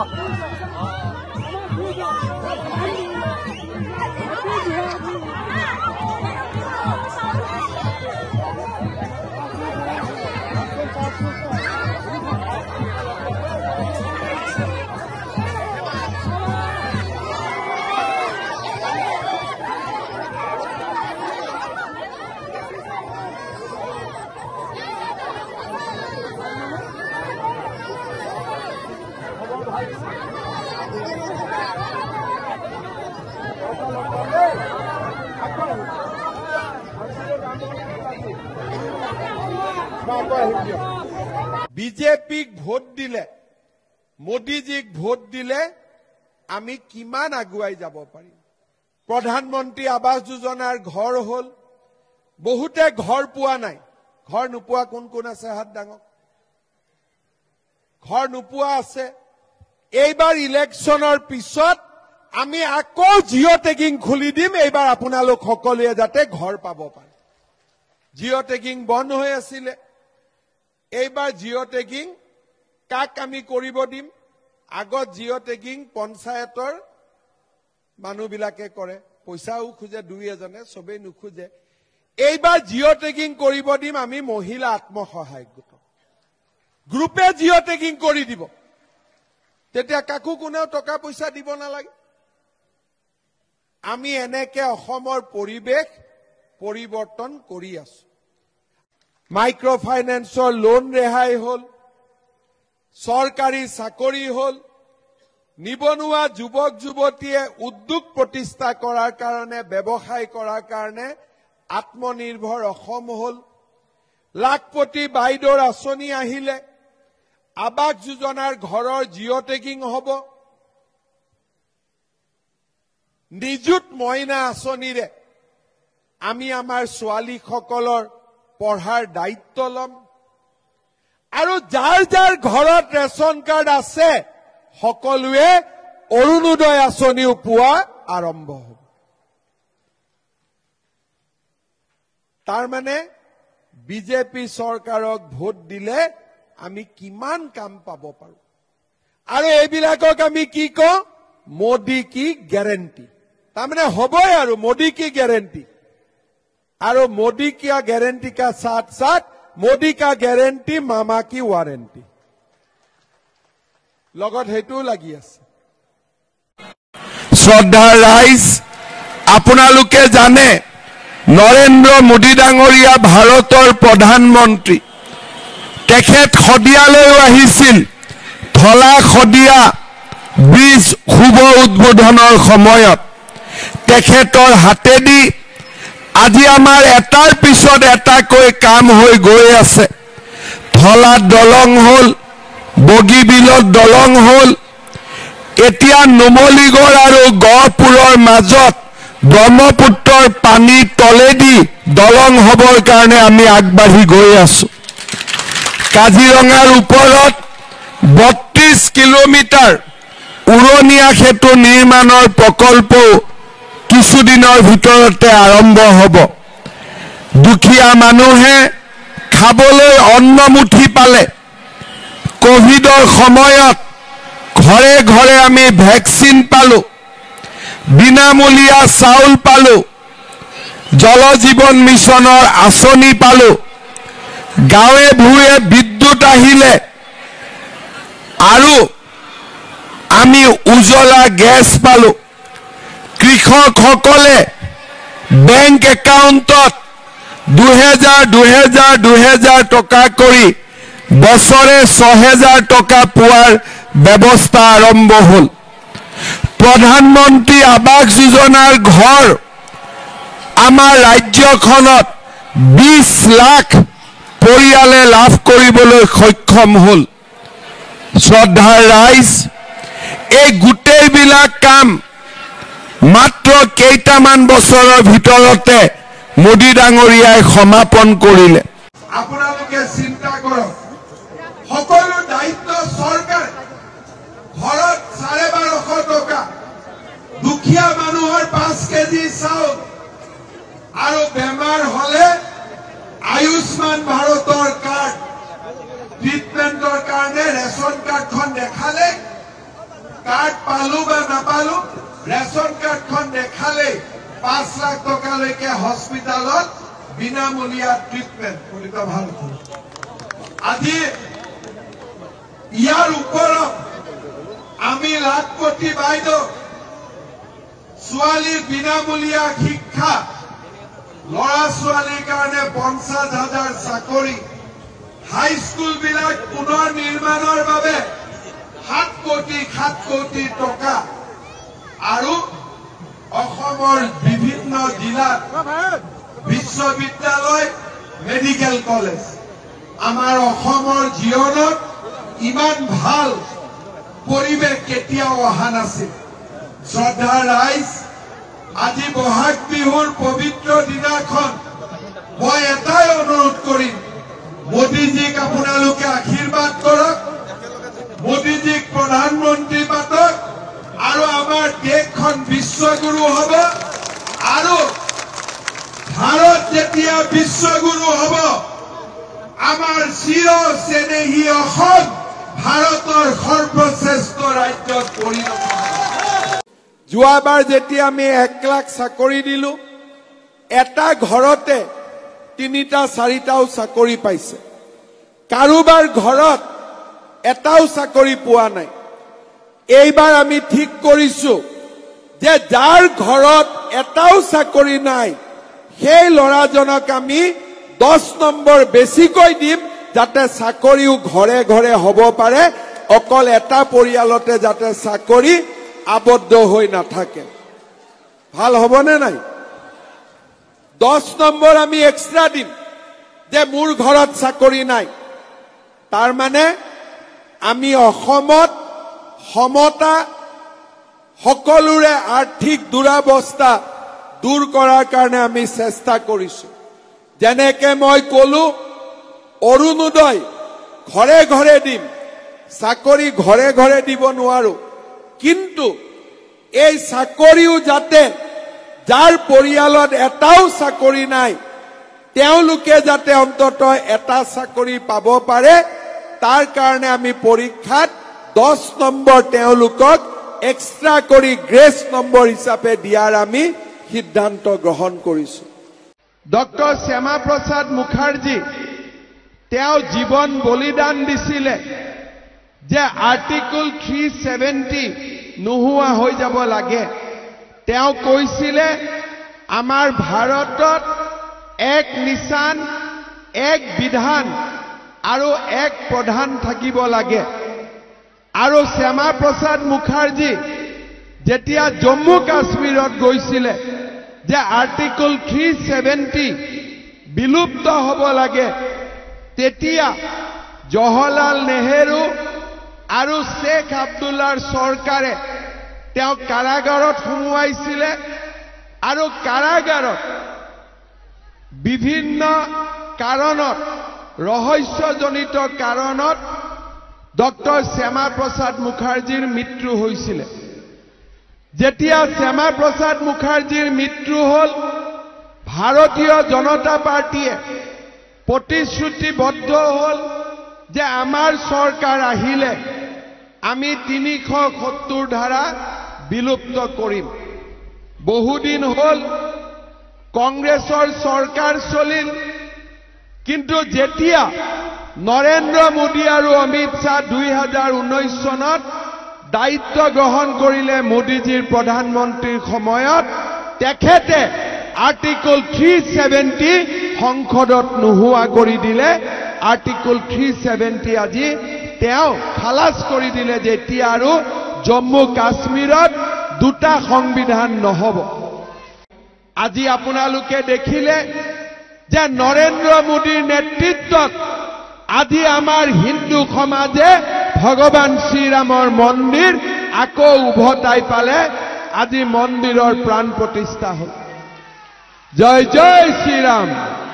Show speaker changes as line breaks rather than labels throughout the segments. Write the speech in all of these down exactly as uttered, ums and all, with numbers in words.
বিজেপিক ভোট দিলে, মোদীজীক ভোট দিলে আমি কিমান আগুৱাই যাব পাৰিম। প্ৰধানমন্ত্ৰী আৱাস যোজনাৰ ঘৰ হল, বহুতে ঘৰ পোৱা নাই। ঘৰ নোপোৱা কোন কোন আছে হাত ডাঙৰ? ঘৰ নোপোৱা আছে। এইবাৰ ইলেকশ্যনৰ পিছত আমি আকৌ জিঅ' টেগিং খুলি দিম। এইবাৰ আপোনালোক সকলোৱে যাতে ঘৰ পাব পাৰে। জিঅ' টেগিং বন্ধ হৈ আছিলে, এইবাৰ জিঅ' টেগিং কাক আমি কৰিব দিম? আগত জিঅ' টেগিং পঞ্চায়তৰ মানুহবিলাকে কৰে, পইচাও খোজে, দুই এজনে, চবেই নোখোজে। এইবাৰ জিঅ' টেগিং কৰিব দিম আমি মহিলা আত্মসহায়ক গোট, গ্ৰুপে জিঅ' টেগিং কৰি দিব। তেতিয়া কাকো কোনেও টকা পইচা দিব নালাগে। আমি এনেকে অসমৰ পৰিৱেশ পৰিৱৰ্তন কৰি আছো। মাইক্ৰ' ফাইনেন্সৰ লোন ৰেহাই হল, চৰকাৰী চাকৰি হল, নিবনুৱা যুৱক যুৱতীয়ে উদ্যোগ প্ৰতিষ্ঠা কৰাৰ কাৰণে, ব্যৱসায় কৰাৰ কাৰণে আত্মনিৰ্ভৰ অসম হল। লাখপতি বাইদেউৰ আঁচনি আহিলে, আৱাস যোজনাৰ ঘৰৰ জিঅ' টেগিং হব। নিযুত মইনা আঁচনিৰে আমি আমাৰ ছোৱালীসকলৰ পঢ়াৰ দায়িত্ব লম। আৰু যাৰ যাৰ ঘৰত ৰেচন কাৰ্ড আছে সকলোৱে অৰুণোদয় আঁচনিও পোৱা আৰম্ভ হ'ব। তাৰমানে বিজেপি চৰকাৰক ভোট দিলে আমি কিমান কাম পাব পাৰো। আৰু এইবিলাকক আমি কি কওঁ? মোদী কি গ্যাৰেণ্টি। তাৰমানে হ'বই আৰু মোদী কি গ্যাৰেণ্টি। আৰু मोदी की गारंटी का साथ साथ मोदी का गारंटी मामा की वारंटी लगत हेतु লাগি আছে।
শ্ৰদ্ধা ৰাইজ, আপোনালোকে জানে নৰেন্দ্ৰ মোদী ডাঙৰীয়া ভাৰতৰ প্ৰধানমন্ত্ৰী। তেখেত শদিয়ালৈও আহিছিল। ধলা শদিয়া ব্ৰিজ শুভ উদ্বোধনৰ সময়ত তেখেতৰ হাতেদি আজি আমাৰ এটাৰ পিছত এটাকৈ কাম হৈ গৈ আছে। ধলাত দলং হল, বগীবিলত দলং হল, এতিয়া নুমলীগড় আৰু গহপুৰৰ মাজত ব্ৰহ্মপুত্ৰৰ পানীৰ তলেদি দলং হবৰ কাৰণে আমি আগবাঢ়ি গৈ আছো। কাজিৰঙাৰ ওপৰত বত্ৰিশ কিলোমিটাৰ উৰণীয়া সেতু নিৰ্মাণৰ প্ৰকল্পও কিছুদিনৰ ভিতৰতে আৰম্ভ হ'ব। দুখীয়া মানুহে খাবলৈ অন্নমুঠি পালে। কোভিডৰ সময়ত ঘৰে ঘৰে আমি ভেকচিন পালো, বিনামূলীয়া চাউল পালো, জল জীৱন মিছনৰ আঁচনি পালো, গাঁৱে ভূঞে বিদ্যুৎ আহিলে, আৰু আমি উজ্জ্বলা গেছ পালো। কৃষকসকলে বেংক একাউণ্টত দুহেজাৰ দুহেজাৰ দুহেজাৰ টকা কৰি বছৰে ছহেজাৰ টকা পোৱাৰ ব্যৱস্থা আৰম্ভ হল। প্ৰধানমন্ত্ৰী আৱাস যোজনাৰ ঘৰ আমাৰ ৰাজ্যখনত বিশ লাখ পৰিয়ালে লাভ কৰিবলৈ সক্ষম হল। শ্ৰদ্ধাৰ ৰাইজ, এই গোটেইবিলাক কাম মাত্ৰ কেইটামান বছৰৰ ভিতৰতে মোদী ডাঙৰীয়াই সমাপন কৰিলে।
আপোনালোকে চিন্তা কৰক, সকলো দায়িত্ব চৰকাৰ। ঘৰত চাৰে বাৰশ টকা, দুখীয়া মানুহৰ পাঁচ কেজি চাউল, আৰু বেমাৰ হলে আয়ুষ্মান ভাৰতৰ কাৰ্ড, ট্ৰিটমেণ্টৰ কাৰণে ৰেচন কাৰ্ডখন দেখালে কাৰ্ড পালো বা নাপালো ৰেচন কাৰ্ডখন দেখালে পাঁচ লাখ টকালৈকে হস্পিটালত বিনামূলীয়া ট্ৰিটমেণ্ট কৰিব ভাল আজি ইয়াৰ ওপৰত আমি লাখপতি বাইদেউ ছোৱালীৰ বিনামূলীয়া শিক্ষা লৰা ছোৱালীৰ কাৰণে পঞ্চাছ হাজাৰ চাকৰি হাইস্কুল বিলাক পুনৰ নিৰ্মাণৰ বাবে সাত কোটি সাত কোটি টকা আৰু অসমৰ বিভিন্ন জিলাত বিশ্ববিদ্যালয় মেডিকেল কলেজ আমাৰ অসমৰ জীৱনত ইমান ভাল পৰিৱেশ কেতিয়াও অহা নাছিল শ্ৰদ্ধা ৰাইজ আজি বহাগ বিহুৰ পবিত্ৰ দিনাখন মই এটাই অনুৰোধ কৰিম মোদীজীক আপোনালোকে আশীৰ্বাদ কৰক মোদীজীক প্ৰধানমন্ত্ৰী পাতক আৰু আমাৰ দেশখন বিশ্বগুৰু হ'ব আৰু ভাৰত যেতিয়া বিশ্বগুৰু হ'ব আমাৰ চিৰ চেনেহী অসম ভাৰতৰ সৰ্বশ্ৰেষ্ঠ ৰাজ্যত পৰিণত হ'ব যোৱাবাৰ যেতিয়া আমি এক লাখ চাকৰি দিলো এটা ঘৰতে তিনিটা চাৰিটাও চাকৰি পাইছে কাৰোবাৰ ঘৰত এটাও চাকৰি পোৱা নাই এইবাৰ আমি ঠিক কৰিছো যে যাৰ ঘৰত এটাও চাকৰি নাই সেই ল'ৰাজনক আমি দহ নম্বৰ বেছিকৈ দিম যাতে চাকৰিও ঘৰে ঘৰে হ'ব পাৰে অকল এটা পৰিয়ালতে যাতে চাকৰি আবদ্ধ হৈ নাথাকে ভাল হ'বনে নাই দহ নম্বৰ আমি এক্সট্ৰা দিম যে মোৰ ঘৰত চাকৰি নাই তাৰ মানে আমি অসমত সমতা সকলোৰে আৰ্থিক দুৰাৱস্থা দূৰ কৰাৰ কাৰণে আমি চেষ্টা কৰিছো যেনেকে মই কলো অৰুণোদয় ঘৰে ঘৰে দিম চাকৰি ঘৰে ঘৰে দিব নোৱাৰো কিন্তু এই চাকৰিও যাতে যাৰ পৰিয়ালত এটাও চাকৰি নাই তেওঁলোকে যাতে অন্ততঃ এটা চাকৰি পাব পাৰে তাৰ কাৰণে আমি পৰীক্ষাত দহ নম্বৰ তেওঁলোকক এক্সট্ৰা কৰি গ্ৰেছ নম্বৰ হিচাপে দিয়াৰ আমি সিদ্ধান্ত গ্ৰহণ কৰিছো ডক্টৰ শ্যামা প্ৰসাদ মুখাৰ্জী তেওঁ জীৱন বলিদান দিছিলে যে আৰ্টিকল থ্ৰী ছেভেণ্টি নোহোৱা হৈ যাব লাগে তেওঁ কৈছিলে আমাৰ ভাৰতত এক নিশান এক বিধান আৰু এক প্ৰধান থাকিব লাগে আৰু শ্যামা প্ৰসাদ মুখাৰ্জী যেতিয়া জম্মু কাশ্মীৰত গৈছিলে যে আৰ্টিকল থ্ৰী ছেভেণ্টি বিলুপ্ত হ'ব লাগে তেতিয়া জৱাহৰলাল নেহেৰু আৰু শেখ আব্দুল্লাৰ চৰকাৰে তেওঁ কাৰাগাৰত সোমোৱাইছিলে আৰু কাৰাগাৰত বিভিন্ন কাৰণত ৰহস্যজনিত কাৰণত ডক্টৰ শ্যামা প্ৰসাদ মুখাৰ্জীৰ মৃত্যু হৈছিলে যেতিয়া শ্যামা প্ৰসাদ মুখাৰ্জীৰ মৃত্যু হল ভাৰতীয় জনতা পাৰ্টিয়ে প্ৰতিশ্ৰুতিবদ্ধ হল যে আমাৰ চৰকাৰ আহিলে আমি তিনিশ সত্তৰ ধাৰা বিলুপ্ত কৰিম বহুদিন হল কংগ্ৰেছৰ চৰকাৰ চলিল কিন্তু যেতিয়া নৰেন্দ্ৰ মোদী আৰু অমিত শাহ দুই হাজাৰ ঊনৈশ চনত দায়িত্ব গ্ৰহণ কৰিলে মোদীজীৰ প্ৰধানমন্ত্ৰীৰ সময়ত তেখেতে আৰ্টিকল থ্ৰী ছেভেণ্টি সংসদত নোহোৱা কৰি দিলে আৰ্টিকল থ্ৰী ছেভেণ্টি আজি তেওঁ খালাস কৰি দিলে যে এতিয়া আৰু জম্মু কাশ্মীৰত দুটা সংবিধান নহব আজি আপোনালোকে দেখিলে যে নৰেন্দ্ৰ মোদীৰ নেতৃত্বত আজি আমাৰ হিন্দু সমাজে ভগৱান শ্ৰীৰামৰ মন্দিৰ আকৌ উভতাই পালে আজি মন্দিৰৰ প্ৰাণ প্ৰতিষ্ঠা হল জয় জয় শ্ৰীৰাম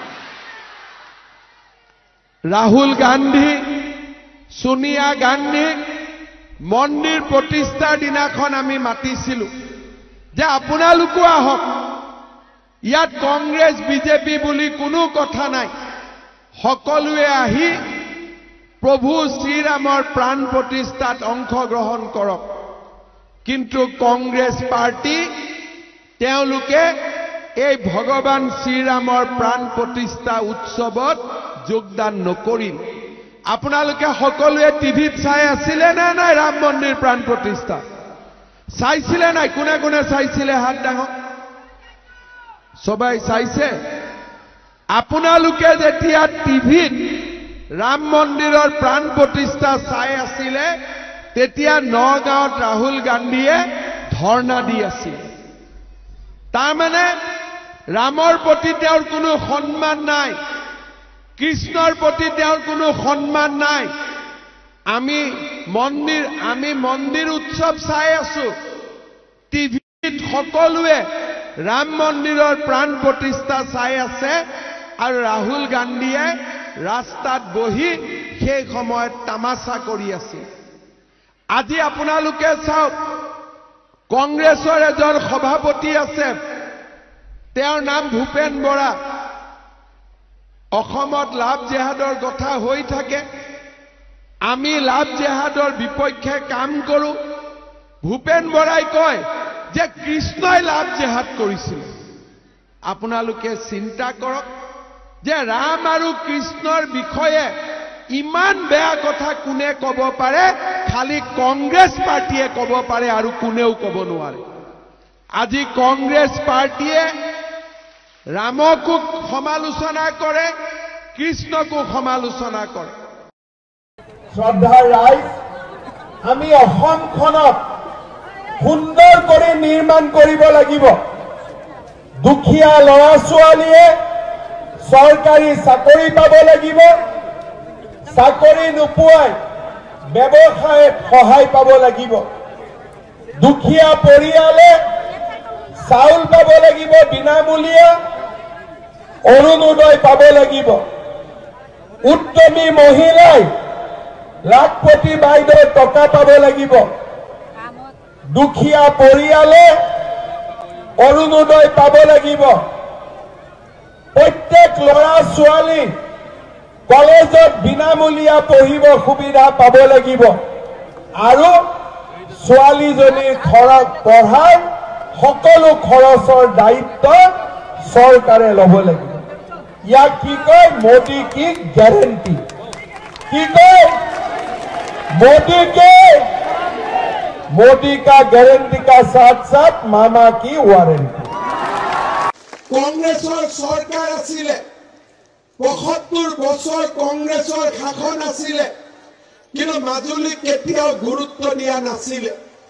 ৰাহুল গান্ধী সোনিয়া গান্ধী মন্দিৰ প্ৰতিষ্ঠাৰ দিনাখন আমি মাতিছিলো যে আপোনালোকো আহক ইয়াত কংগ্ৰেছ বিজেপি বুলি কোনো কথা নাই সকলোৱে আহি প্ৰভু শ্ৰীৰামৰ প্ৰাণ প্ৰতিষ্ঠাত অংশগ্ৰহণ কৰক কিন্তু কংগ্ৰেছ পাৰ্টি তেওঁলোকে এই ভগৱান শ্ৰীৰামৰ প্ৰাণ প্ৰতিষ্ঠা উৎসৱত যোগদান নকৰিল আপোনালোকে সকলোৱে টিভিত চাই আছিলে না নাই ৰাম মন্দিৰ প্ৰাণ প্ৰতিষ্ঠা চাইছিলে নাই কোনে কোনে চাইছিলে হাত ডাঙৰ সবাই চাইছে আপোনালোকে যেতিয়া টিভিত ৰাম মন্দিৰৰ প্ৰাণ প্ৰতিষ্ঠা চাই আছিলে তেতিয়া নগাঁৱত ৰাহুল গান্ধীয়ে ধৰ্ণা দি আছিল তাৰ মানে ৰামৰ প্ৰতি তেওঁৰ কোনো সন্মান নাই কৃষ্ণৰ প্ৰতি তেওঁৰ কোনো সন্মান নাই আমি মন্দিৰ আমি মন্দিৰ উৎসৱ চাই আছো টিভিত সকলোৱে ৰাম মন্দিৰৰ প্ৰাণ প্ৰতিষ্ঠা চাই আছে আৰু ৰাহুল গান্ধীয়ে ৰাস্তাত বহি সেই সময়ত তামাচা কৰি আছে আজি আপোনালোকে চাওক কংগ্ৰেছৰ এজন সভাপতি আছে তেওঁৰ নাম ভূপেন বৰা অসমত লাভ জেহাদৰ কথা হৈ থাকে আমি লাভ জেহাদৰ বিপক্ষে কাম কৰো ভূপেন বৰাই কয় যে কৃষ্ণই লাভ জেহাদ কৰিছিল আপোনালোকে চিন্তা কৰক যে ৰাম আৰু কৃষ্ণৰ বিষয়ে ইমান বেয়া কথা কোনে ক'ব পাৰে খালি কংগ্ৰেছ পাৰ্টিয়ে ক'ব পাৰে আৰু কোনেও ক'ব নোৱাৰে আজি কংগ্ৰেছ পাৰ্টিয়ে ৰামকো সমালোচনা কৰে কৃষ্ণকো সমালোচনা কৰে
শ্ৰদ্ধাৰ ৰাইজ আমি অসমখনক সুন্দৰ কৰি নিৰ্মাণ কৰিব লাগিব দুখীয়া ল'ৰা ছোৱালীয়ে চৰকাৰী চাকৰি পাব লাগিব চাকৰি নোপোৱাই ব্যৱসায়ত সহায় পাব লাগিব দুখীয়া পৰিয়ালে চাউল পাব লাগিব বিনামূলীয়া অৰুণোদয় পাব লাগিব উদ্যমী মহিলাই লাখপতি বাইদেউ টকা পাব লাগিব দুখীয়া পৰিয়ালে অৰুণোদয় পাব লাগিব প্ৰত্যেক ল'ৰা ছোৱালী কলেজত বিনামূলীয়া পঢ়িব সুবিধা পাব লাগিব আৰু ছোৱালীজনীৰ খৰচ পঢ়াৰ সকলো খৰচৰ দায়িত্ব চৰকাৰে ল'ব লাগিব ইয়াক কি কয় মোদী কি গ্যাৰেণ্টি কি কয় मोदी के मोदी का गारंटी का साथ साथ मामा की वारंटी
কংগ্ৰেছৰ চৰকাৰ আছিল পঁয়সত্তৰ বছৰ কংগ্ৰেছৰ শাসন আছিল কিন্তু মাজুলী কেতিয়াও গুৰুত্ব দিয়া নাছিল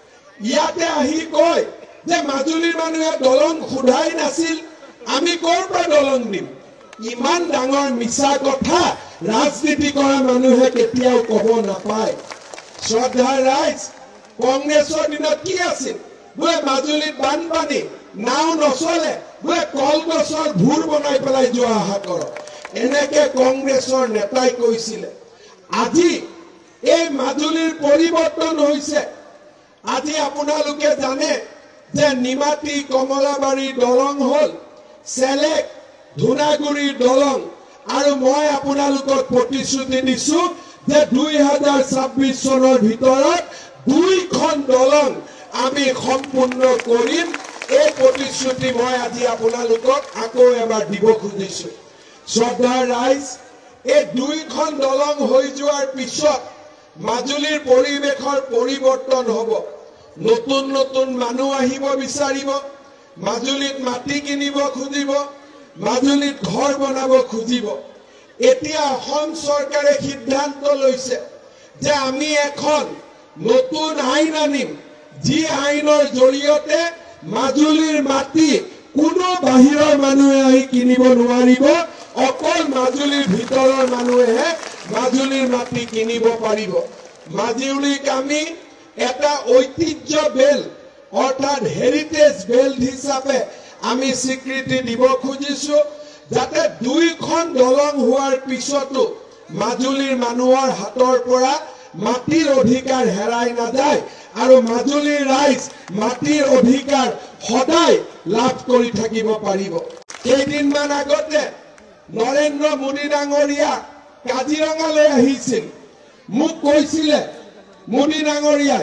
ইয়াতে আহি কয় যে মাজুলীৰ মানুহে দলং খুধাই নাছিল আমি ক'ৰ পৰা দলং দিম ইমান ডাঙৰ মিছা কথা ৰাজনীতি কৰা মানুহে কেতিয়াও ক'ব নাপায় শ্ৰদ্ধাৰ ৰাইজ কংগ্ৰেছৰ দিনত কি আছিল বোলে মাজুলীত বানপানী নাও নচলে বোলে কলগছৰ ভূৰ বনাই পেলাই যোৱা অহা কৰক এনেকে কংগ্ৰেছৰ নেতাই কৈছিলে আজি এই মাজুলীৰ পৰিৱৰ্তন হৈছে আজি আপোনালোকে জানে যে নিমাতী কমলাবাৰী দলং হল চেলেক ধুনাগুৰিৰ দলং আৰু মই আপোনালোকক প্ৰতিশ্ৰুতি দিছো যে দুই হাজাৰ ছাব্বিছ চনৰ ভিতৰত দুইখন দলং আমি সম্পূৰ্ণ কৰিম এই প্ৰতিশ্ৰুতি মই আজি আপোনালোকক আকৌ এবাৰ দিব খুজিছো শ্ৰদ্ধাৰ ৰাইজ এই দুইখন দলং হৈ যোৱাৰ পিছত মাজুলীৰ পৰিৱেশৰ পৰিৱৰ্তন হ'ব নতুন নতুন মানুহ আহিব বিচাৰিব মাজুলীত মাটি কিনিব খুজিব মাজুলীত ঘৰ বনাব খুজিব এতিয়া অসম চৰকাৰে সিদ্ধান্ত লৈছে যে আমি এখন নতুন আইন আনিম যি আইনৰ জৰিয়তে মাজুলীৰ মাটি কোনো বাহিৰৰ মানুহে আহি কিনিব নোৱাৰিব অকল মাজুলীৰ ভিতৰৰ মানুহে মাজুলীৰ মাটি কিনিব পাৰিব মাজুলীক আমি এটা ঐতিহ্য বেল অৰ্থাৎ হেৰিটেজ বেল্ট হিচাপে আমি স্বীকৃতি দিব খুজিছো যাতে দুইখন দলং হোৱাৰ পিছতো মাজুলীৰ মানুহৰ হাতৰ পৰা মাটিৰ অধিকাৰ হেৰাই নাযায় আৰু মাজুলীৰ ৰাইজ মাটিৰ অধিকাৰ সদায় লাভ কৰি থাকিব পাৰিব কেইদিনমান আগতে নৰেন্দ্ৰ মোদী ডাঙৰীয়া কাজিৰঙালৈ আহিছিল মোক কৈছিলে মোদী ডাঙৰীয়াই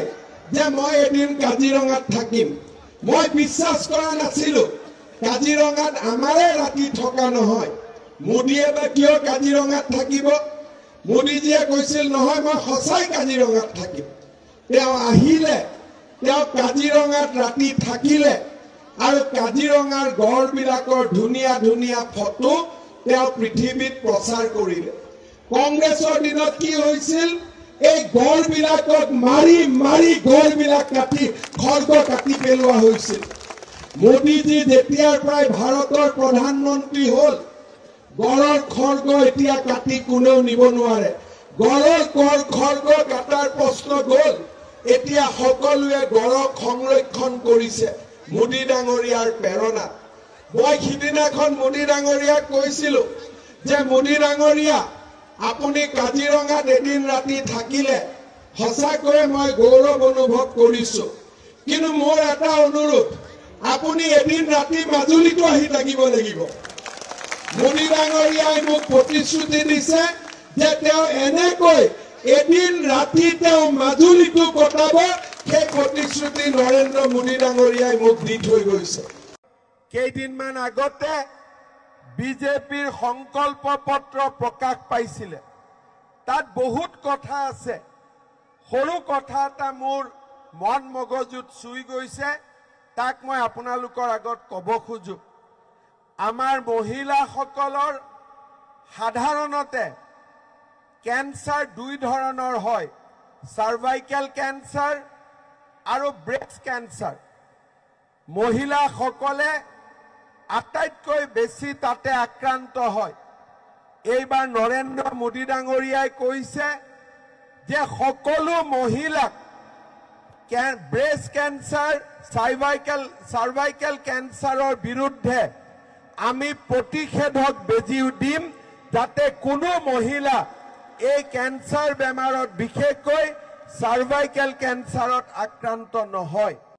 যে মই এদিন কাজিৰঙাত থাকিম। মই বিশ্বাস কৰা নাছিলো কাজিৰঙাত আমাৰে ৰাতি থকা নহয়। মোদীয়ে বা কিয় কাজিৰঙাত থাকিব? মোদীজীয়ে কৈছিল নহয় মই সঁচাই কাজিৰঙাত থাকিম। তেওঁ আহিলে, তেওঁ কাজিৰঙাত ৰাতি থাকিলে আৰু কাজিৰঙাৰ গড়বিলাকৰ ধুনীয়া ধুনীয়া ফটো তেওঁ পৃথিৱীত প্ৰচাৰ কৰিলে। কংগ্ৰেছৰ দিনত কি হৈছিল? এই গড়বিলাকক মাৰি মাৰি গড়বিলাক কাটি খৰ্গ কাটি পেলোৱা হৈছিল। মোদীজী যেতিয়াৰ পৰাই ভাৰতৰ প্ৰধানমন্ত্ৰী হ'ল, গড়ৰ খৰ্গ এতিয়া কাটি কোনেও নিব নোৱাৰে। গড়ৰ কৰ খৰ্গ কাটাৰ প্ৰশ্ন গ'ল। এতিয়া সকলোৱে গড়ক সংৰক্ষণ কৰিছে মোদী ডাঙৰীয়াৰ প্ৰেৰণাত। মই সিদিনাখন মোদী ডাঙৰীয়াক কৈছিলো যে মোদী ডাঙৰীয়া, আপুনি কাজিৰঙাত এদিন ৰাতি থাকিলে সঁচাকৈয়ে মই গৌৰৱ অনুভৱ কৰিছো। কিন্তু মোৰ এটা অনুৰোধ, আপুনি এদিন ৰাতি মাজুলীতো আহি থাকিব লাগিব। মোদী ডাঙৰীয়াই মোক প্ৰতিশ্ৰুতি দিছে যে তেওঁ এনেকৈ এদিন ৰাতি তেওঁ মাজুলীতো কটাব। সেই প্ৰতিশ্ৰুতি নৰেন্দ্ৰ মোদী ডাঙৰীয়াই মোক দি থৈ গৈছে। কেইদিনমান আগতে বিজেপিৰ সংকল্প পত্ৰ প্ৰকাশ পাইছিলে। তাত বহুত কথা আছে। সৰু কথা এটা মোৰ মন মগজুত চুই গৈছে, তাক মই আপোনালোকৰ আগত ক'ব খোজো। আমাৰ মহিলাসকলৰ সাধাৰণতে কেঞ্চাৰ দুই ধৰণৰ হয়, চাৰ্ভাইকেল কেঞ্চাৰ আৰু ব্ৰেষ্ট কেঞ্চাৰ। মহিলাসকলে আটাইতকৈ বেছি তাতে আক্ৰান্ত হয়। এইবাৰ নৰেন্দ্ৰ মোদী ডাঙৰীয়াই কৈছে যে সকলো মহিলাক ব্ৰেষ্ট কেঞ্চাৰ, চাৰ্ভাইকেল চাৰ্ভাইকেল কেঞ্চাৰৰ বিৰুদ্ধে আমি প্ৰতিষেধক বেজী দিম, যাতে কোনো মহিলা এই কেঞ্চাৰ বেমাৰত, বিশেষকৈ চাৰ্ভাইকেল কেঞ্চাৰত আক্ৰান্ত নহয়।